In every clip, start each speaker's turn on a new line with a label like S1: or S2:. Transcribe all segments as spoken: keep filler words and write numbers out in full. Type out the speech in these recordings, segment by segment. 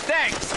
S1: Thanks!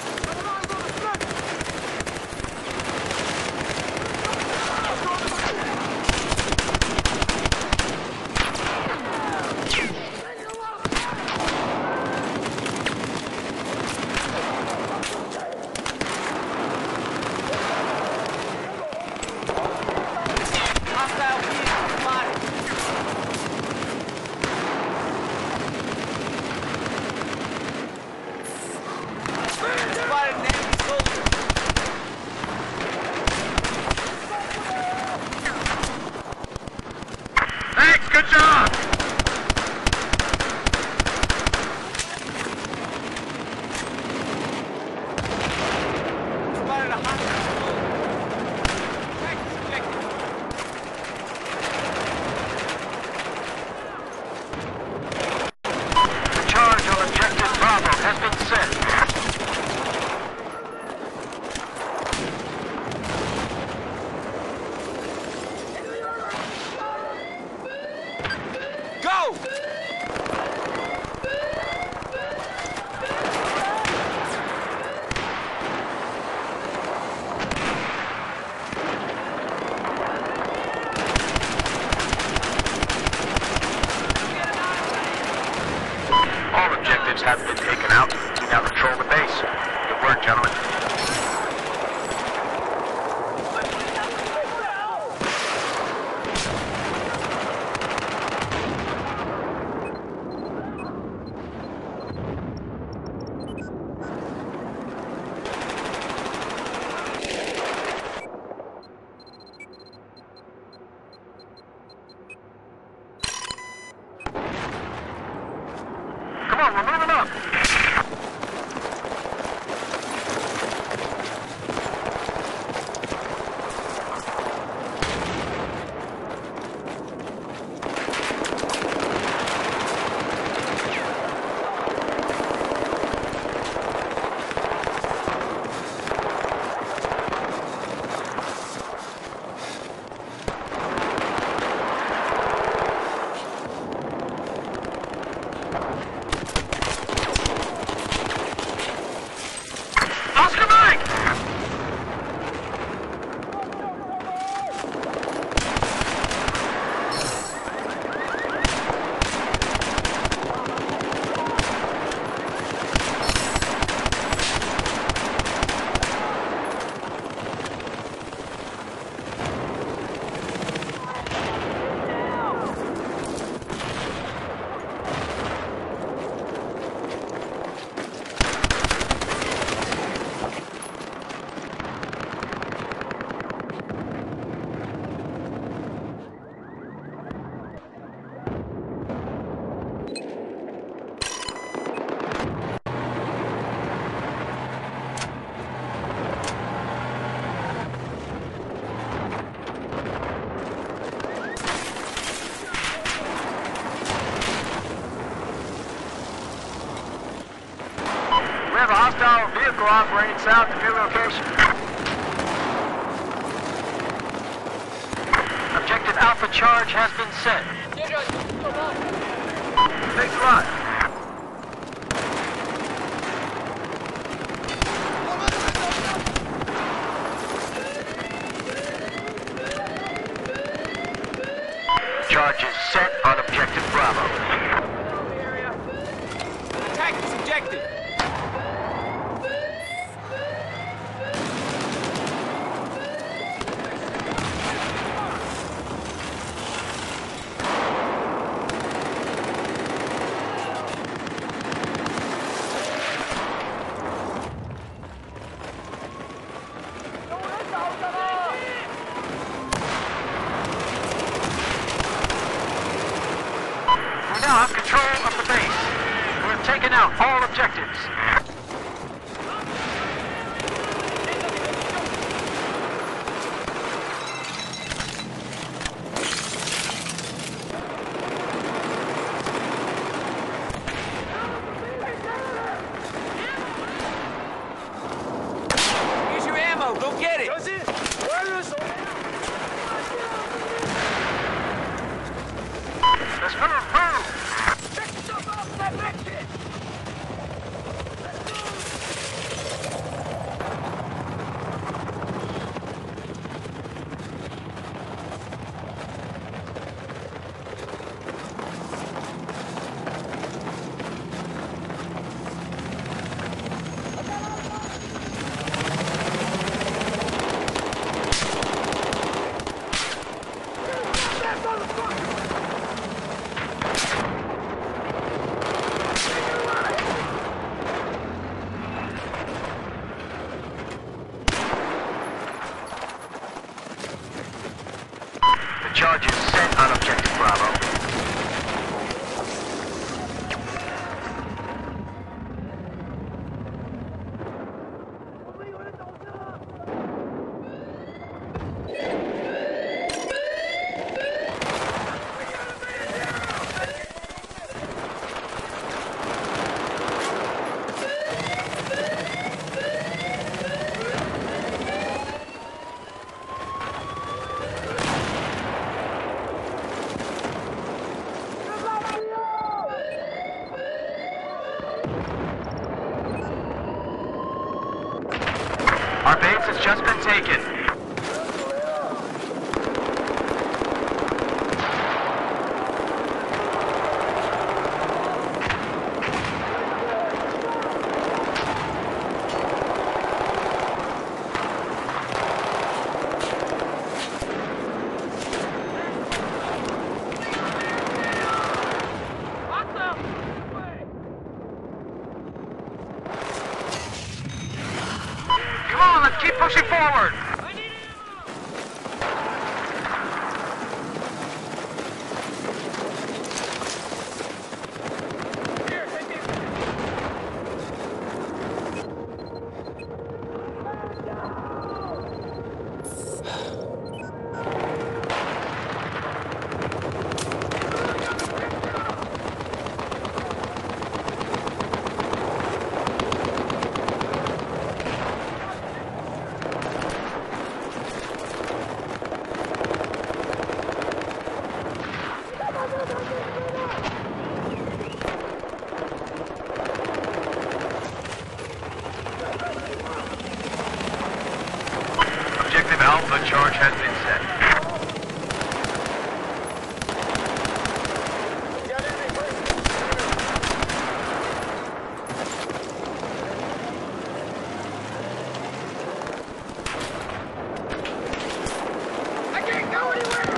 S2: Have been taken out. We now control the base. Good work, gentlemen. Come on, we're moving up. We have a hostile vehicle operating south of your location. Objective Alpha charge has been set. Thanks a lot. Charge is set on Objective Bravo.
S1: Attack this objective!
S2: We now have control of the base. We've taken out all objectives.
S1: Here's your ammo, go get it!
S2: Let's move, move! The charge is set on objective Bravo. Our base has just been taken. Come on, let's keep pushing forward. Objective Alpha charge has been set.
S1: I can't go anywhere!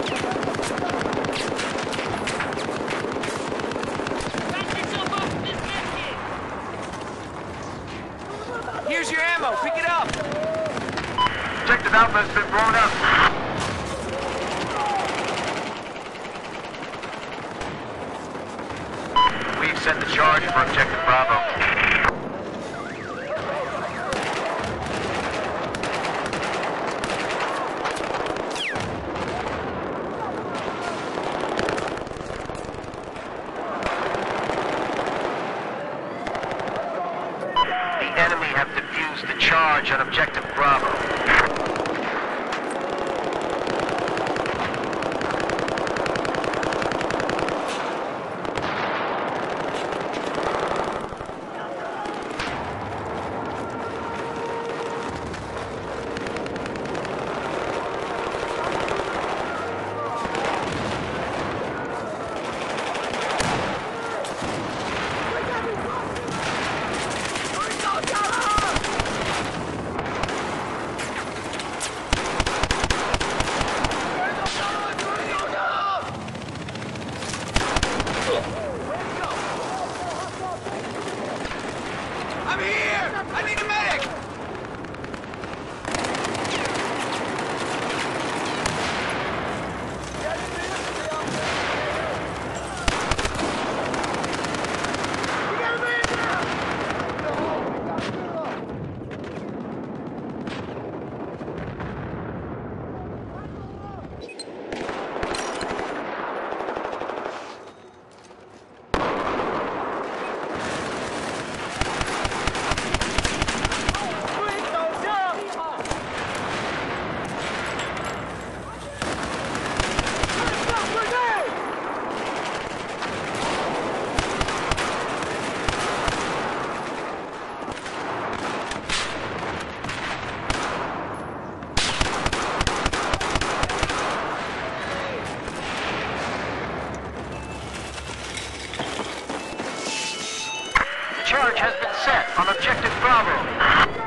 S1: Here's your ammo, pick it up!
S2: Objective Alpha has been blown up. We've set the charge for Objective Bravo. The enemy have defused the charge on Objective Bravo.
S1: I'm here! I need a medic! Charge has been set on Objective Bravo.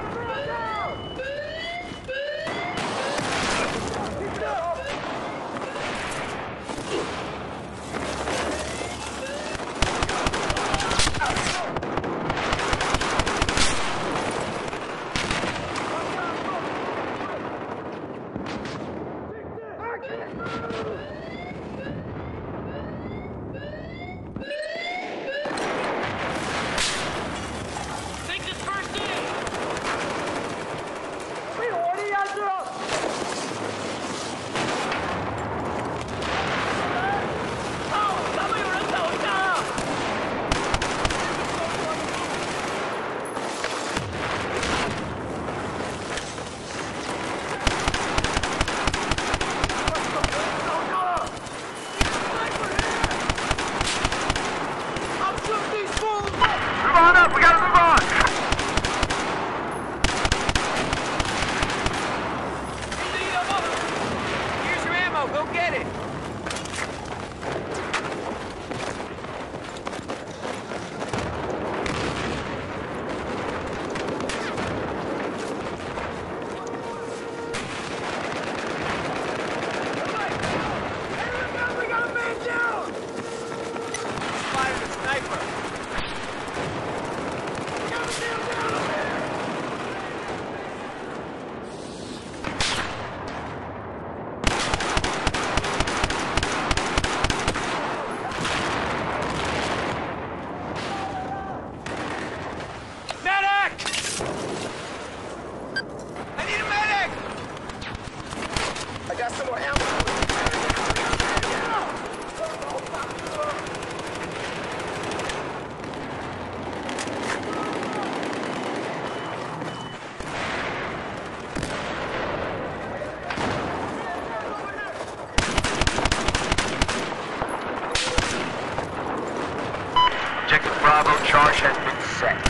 S2: Bravo, charge has been set.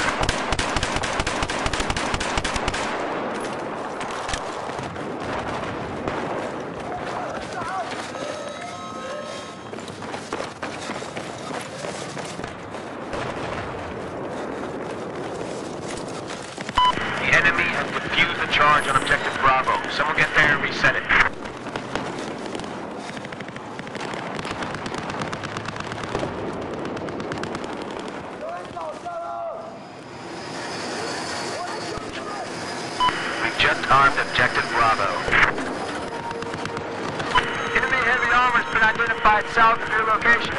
S2: The enemy has defused the charge on objective Bravo. Someone get there and reset it. We've just armed objective Bravo. Enemy heavy armor has been identified south of your location.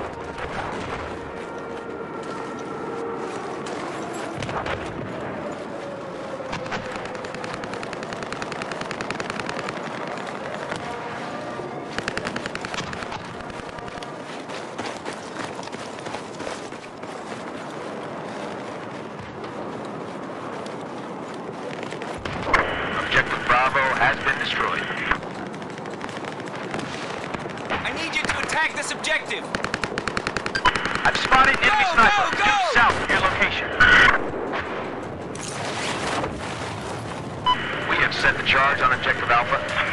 S2: Objective Bravo has been destroyed.
S3: I need you to attack this objective!
S2: I've spotted enemy
S3: Go,
S2: sniper
S3: go, go!
S2: due south of your location. We have set the charge on objective Alpha.